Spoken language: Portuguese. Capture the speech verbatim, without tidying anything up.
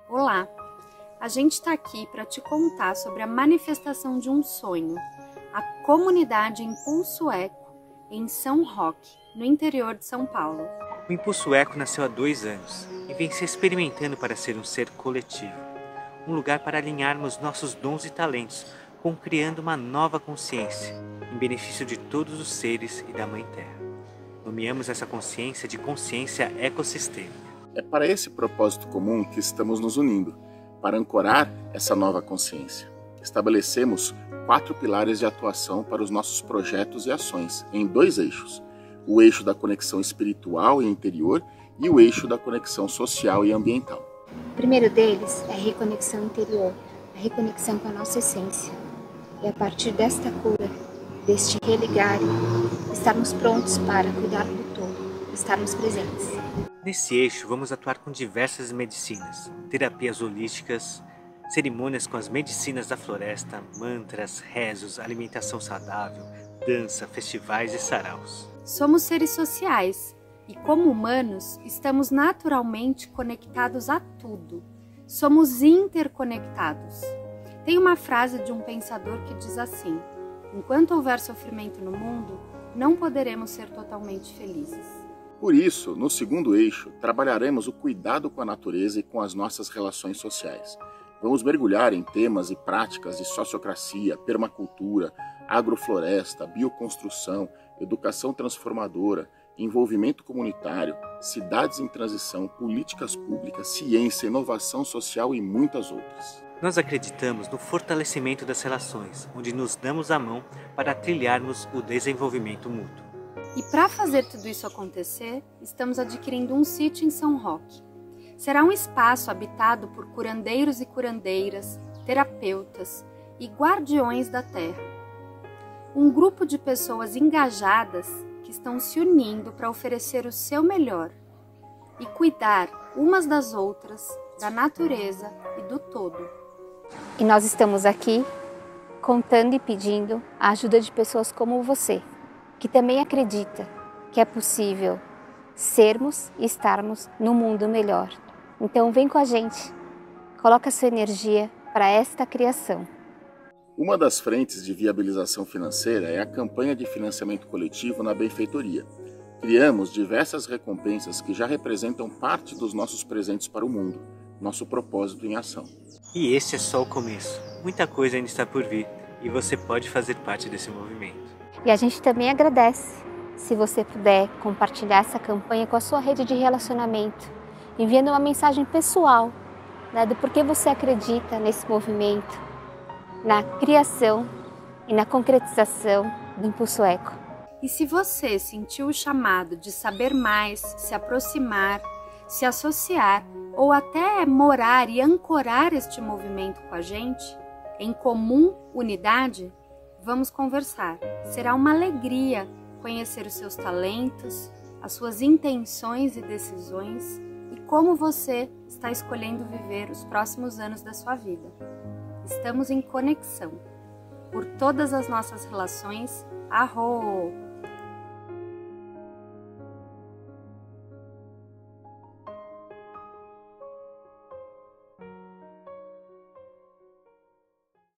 Olá! A gente está aqui para te contar sobre a manifestação de um sonho, a comunidade Impulso Eco, em São Roque, no interior de São Paulo. O Impulso Eco nasceu há dois anos e vem se experimentando para ser um ser coletivo, um lugar para alinharmos nossos dons e talentos, com criando uma nova consciência, em benefício de todos os seres e da Mãe Terra. Nomeamos essa consciência de consciência ecossistêmica. É para esse propósito comum que estamos nos unindo, para ancorar essa nova consciência. Estabelecemos quatro pilares de atuação para os nossos projetos e ações, em dois eixos: o eixo da conexão espiritual e interior e o eixo da conexão social e ambiental. O primeiro deles é a reconexão interior, a reconexão com a nossa essência. E a partir desta cura, deste religar, estarmos prontos para cuidar do todo, estarmos presentes. Nesse eixo, vamos atuar com diversas medicinas, terapias holísticas, cerimônias com as medicinas da floresta, mantras, rezos, alimentação saudável, dança, festivais e saraus. Somos seres sociais e, como humanos, estamos naturalmente conectados a tudo. Somos interconectados. Tem uma frase de um pensador que diz assim: enquanto houver sofrimento no mundo, não poderemos ser totalmente felizes. Por isso, no segundo eixo, trabalharemos o cuidado com a natureza e com as nossas relações sociais. Vamos mergulhar em temas e práticas de sociocracia, permacultura, agrofloresta, bioconstrução, educação transformadora, envolvimento comunitário, cidades em transição, políticas públicas, ciência, inovação social e muitas outras. Nós acreditamos no fortalecimento das relações, onde nos damos a mão para trilharmos o desenvolvimento mútuo. E para fazer tudo isso acontecer, estamos adquirindo um sítio em São Roque. Será um espaço habitado por curandeiros e curandeiras, terapeutas e guardiões da terra. Um grupo de pessoas engajadas que estão se unindo para oferecer o seu melhor e cuidar umas das outras, da natureza e do todo. E nós estamos aqui contando e pedindo a ajuda de pessoas como você, que também acredita que é possível sermos e estarmos num mundo melhor. Então vem com a gente, coloca sua energia para esta criação. Uma das frentes de viabilização financeira é a campanha de financiamento coletivo na benfeitoria. Criamos diversas recompensas que já representam parte dos nossos presentes para o mundo, nosso propósito em ação. E este é só o começo. Muita coisa ainda está por vir e você pode fazer parte desse movimento. E a gente também agradece se você puder compartilhar essa campanha com a sua rede de relacionamento, enviando uma mensagem pessoal, né, do porquê você acredita nesse movimento, na criação e na concretização do Impulso Eco. E se você sentiu o chamado de saber mais, se aproximar, se associar ou até morar e ancorar este movimento com a gente, em comum unidade, vamos conversar. Será uma alegria conhecer os seus talentos, as suas intenções e decisões e como você está escolhendo viver os próximos anos da sua vida. Estamos em conexão. Por todas as nossas relações, arro!